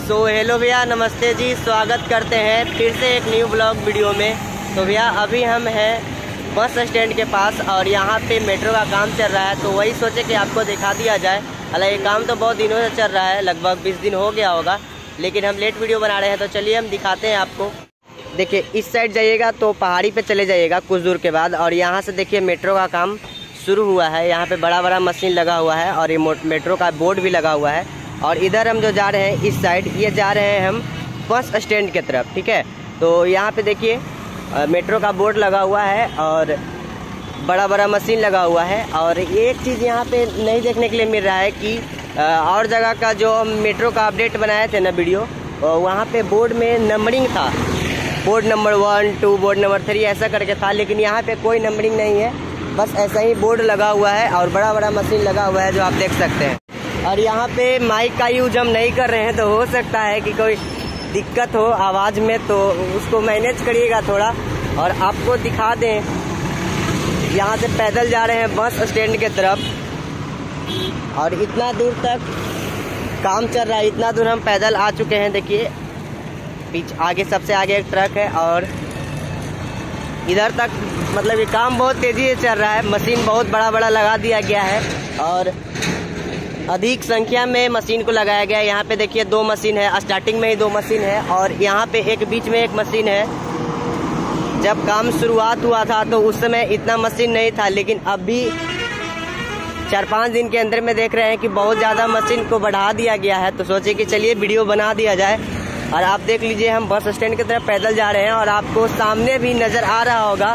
So hello भैया, नमस्ते जी। स्वागत करते हैं फिर से एक न्यू ब्लॉग वीडियो में। तो भैया अभी हम हैं बस स्टैंड के पास और यहाँ पे मेट्रो का काम चल रहा है, तो वही सोचे कि आपको दिखा दिया जाए। हालांकि ये काम तो बहुत दिनों से चल रहा है, लगभग 20 दिन हो गया होगा, लेकिन हम लेट वीडियो बना रहे हैं। तो चलिए हम दिखाते हैं आपको। देखिए इस साइड जाइएगा तो पहाड़ी पे चले जाइएगा कुछ दूर के बाद, और यहाँ से देखिए मेट्रो का काम शुरू हुआ है। यहाँ पे बड़ा बड़ा मशीन लगा हुआ है और ये मेट्रो का बोर्ड भी लगा हुआ है। और इधर हम जो जा रहे हैं इस साइड, ये जा रहे हैं हम बस स्टैंड की तरफ, ठीक है। तो यहाँ पे देखिए मेट्रो का बोर्ड लगा हुआ है और बड़ा बड़ा मशीन लगा हुआ है। और एक चीज़ यहाँ पे नहीं देखने के लिए मिल रहा है कि और जगह का जो हम मेट्रो का अपडेट बनाए थे ना वीडियो, वहाँ पे बोर्ड में नंबरिंग था, बोर्ड नंबर 1, 2, बोर्ड नंबर 3 ऐसा करके था, लेकिन यहाँ पे कोई नंबरिंग नहीं है, बस ऐसा ही बोर्ड लगा हुआ है और बड़ा बड़ा मशीन लगा हुआ है जो आप देख सकते हैं। और यहाँ पे माइक का यूज हम नहीं कर रहे हैं, तो हो सकता है कि कोई दिक्कत हो आवाज़ में, तो उसको मैनेज करिएगा थोड़ा। और आपको दिखा दें, यहाँ से पैदल जा रहे हैं बस स्टैंड के तरफ और इतना दूर तक काम चल रहा है, इतना दूर हम पैदल आ चुके हैं। देखिए पीछे आगे, सबसे आगे एक ट्रक है और इधर तक मतलब ये काम बहुत तेज़ी से चल रहा है। मशीन बहुत बड़ा बड़ा लगा दिया गया है और अधिक संख्या में मशीन को लगाया गया है। यहाँ पे देखिए 2 मशीन है, स्टार्टिंग में ही 2 मशीन है और यहाँ पे एक बीच में एक मशीन है। जब काम शुरुआत हुआ था तो उस समय इतना मशीन नहीं था, लेकिन अभी 4-5 दिन के अंदर में देख रहे हैं कि बहुत ज़्यादा मशीन को बढ़ा दिया गया है। तो सोचे कि चलिए वीडियो बना दिया जाए। और आप देख लीजिए हम बस स्टैंड की तरफ पैदल जा रहे हैं और आपको सामने भी नज़र आ रहा होगा,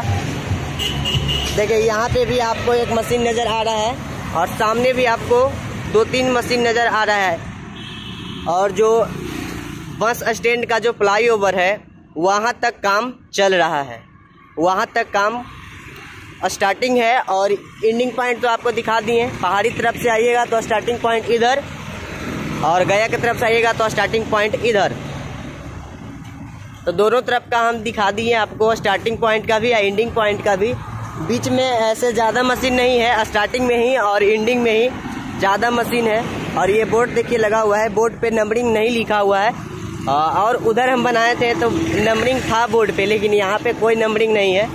देखिए यहाँ पे भी आपको एक मशीन नज़र आ रहा है और सामने भी आपको 2-3 मशीन नज़र आ रहा है। और जो बस स्टैंड का जो फ्लाईओवर है वहाँ तक काम चल रहा है, वहाँ तक काम स्टार्टिंग है और एंडिंग पॉइंट तो आपको दिखा दिए। पहाड़ी तरफ से आइएगा तो स्टार्टिंग पॉइंट इधर, और गया की तरफ से आइएगा तो स्टार्टिंग पॉइंट इधर। तो दोनों तरफ का हम दिखा दिए आपको, स्टार्टिंग पॉइंट का भी या एंडिंग पॉइंट का भी। बीच में ऐसे ज़्यादा मशीन नहीं है, स्टार्टिंग में ही और एंडिंग में ही ज़्यादा मशीन है। और ये बोर्ड देखिए लगा हुआ है, बोर्ड पे नंबरिंग नहीं लिखा हुआ है। और उधर हम बनाए थे तो नंबरिंग था बोर्ड पे, लेकिन यहाँ पे कोई नंबरिंग नहीं है।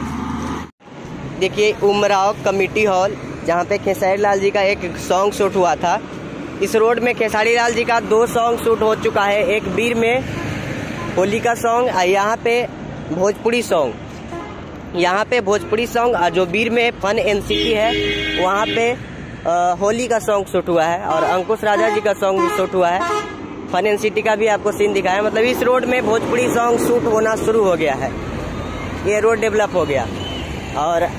देखिए उमराव कमेटी हॉल, जहाँ पे खेसारी लाल जी का एक सॉन्ग शूट हुआ था। इस रोड में खेसारी लाल जी का 2 सॉन्ग शूट हो चुका है, एक बीर में होली का सॉन्ग, यहाँ पे भोजपुरी सॉन्ग, यहाँ पे भोजपुरी सॉन्ग, और जो बीर में फन एनसीटी है वहाँ पे होली का सॉन्ग शूट हुआ है। और अंकुश राजा जी का सॉन्ग भी शूट हुआ है, फन एनसीटी का भी आपको सीन दिखाया। मतलब इस रोड में भोजपुरी सॉन्ग शूट होना शुरू हो गया है, ये रोड डेवलप हो गया। और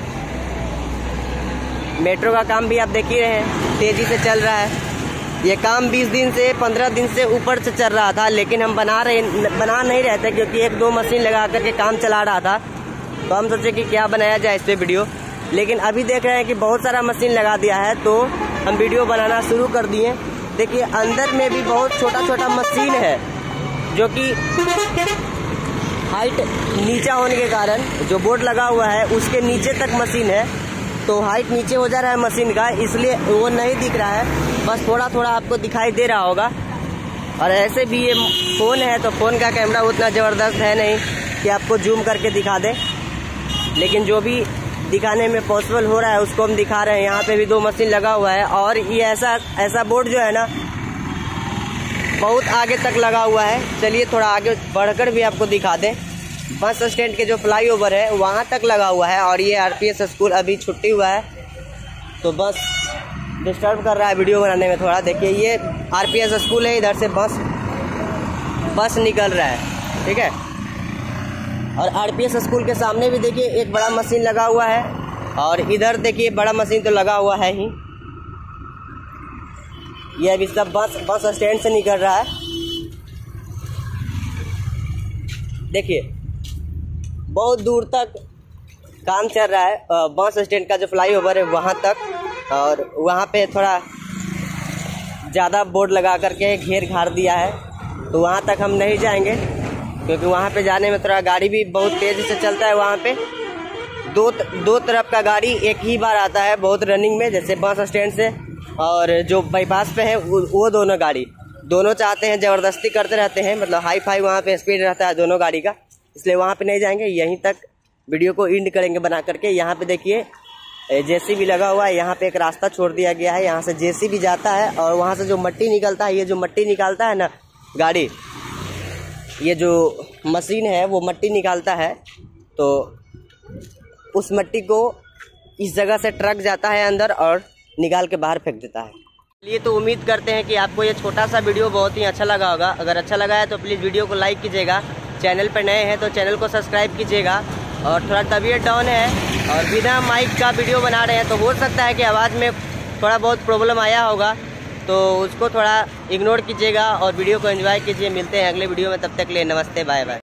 मेट्रो का काम भी आप देख ही रहे हैं, तेज़ी से चल रहा है। ये काम 20 दिन से 15 दिन से ऊपर से चल रहा था, लेकिन हम बना नहीं रहे थे क्योंकि 1-2 मशीन लगा करके काम चला रहा था। तो हम सोचे कि क्या बनाया जाए इस पर वीडियो, लेकिन अभी देख रहे हैं कि बहुत सारा मशीन लगा दिया है, तो हम वीडियो बनाना शुरू कर दिए। देखिए अंदर में भी बहुत छोटा छोटा मशीन है, जो कि हाइट नीचा होने के कारण जो बोर्ड लगा हुआ है उसके नीचे तक मशीन है, तो हाइट नीचे हो जा रहा है मशीन का, इसलिए वो नहीं दिख रहा है, बस थोड़ा थोड़ा आपको दिखाई दे रहा होगा। और ऐसे भी ये फ़ोन है तो फ़ोन का कैमरा उतना ज़बरदस्त है नहीं कि आपको जूम करके दिखा दे, लेकिन जो भी दिखाने में पॉसिबल हो रहा है उसको हम दिखा रहे हैं। यहाँ पे भी 2 मशीन लगा हुआ है और ये ऐसा बोर्ड जो है ना बहुत आगे तक लगा हुआ है। चलिए थोड़ा आगे बढ़कर भी आपको दिखा दें। बस स्टैंड के जो फ्लाईओवर है वहाँ तक लगा हुआ है। और ये आरपीएस स्कूल अभी छुट्टी हुआ है तो बस डिस्टर्ब कर रहा है वीडियो बनाने में थोड़ा। देखिए ये आरपीएस स्कूल है, इधर से बस निकल रहा है, ठीक है। और आरपीएस स्कूल के सामने भी देखिए एक बड़ा मशीन लगा हुआ है और इधर देखिए बड़ा मशीन तो लगा हुआ है ही। ये अभी सब बस स्टैंड से निकल रहा है। देखिए बहुत दूर तक काम चल रहा है बस स्टैंड का जो फ्लाईओवर है वहाँ तक। और वहाँ पे थोड़ा ज़्यादा बोर्ड लगा करके घेर घार दिया है, तो वहाँ तक हम नहीं जाएंगे क्योंकि वहाँ पे जाने में थोड़ा गाड़ी भी बहुत तेज़ी से चलता है। वहाँ पे दो तरफ का गाड़ी एक ही बार आता है बहुत रनिंग में, जैसे बस स्टैंड से और जो बाईपास पे है वो दोनों गाड़ी दोनों चाहते हैं, ज़बरदस्ती करते रहते हैं, मतलब हाई फाई वहाँ पे स्पीड रहता है दोनों गाड़ी का, इसलिए वहाँ पे नहीं जाएंगे। यहीं तक वीडियो को एंड करेंगे बना करके। यहाँ पे देखिए जेसीबी लगा हुआ है, यहाँ पे एक रास्ता छोड़ दिया गया है, यहाँ से जेसीबी जाता है और वहाँ से जो मट्टी निकलता है, ये जो मट्टी निकालता है ना गाड़ी, ये जो मशीन है वो मट्टी निकालता है, तो उस मट्टी को इस जगह से ट्रक जाता है अंदर और निकाल के बाहर फेंक देता है। चलिए, तो उम्मीद करते हैं कि आपको ये छोटा सा वीडियो बहुत ही अच्छा लगा होगा। अगर अच्छा लगा है तो प्लीज़ वीडियो को लाइक कीजिएगा, चैनल पर नए हैं तो चैनल को सब्सक्राइब कीजिएगा। और थोड़ा तबीयत डाउन है और बिना माइक का वीडियो बना रहे हैं, तो हो सकता है कि आवाज़ में थोड़ा बहुत प्रॉब्लम आया होगा, तो उसको थोड़ा इग्नोर कीजिएगा और वीडियो को एंजॉय कीजिए। मिलते हैं अगले वीडियो में, तब तक के लिए नमस्ते, बाय बाय।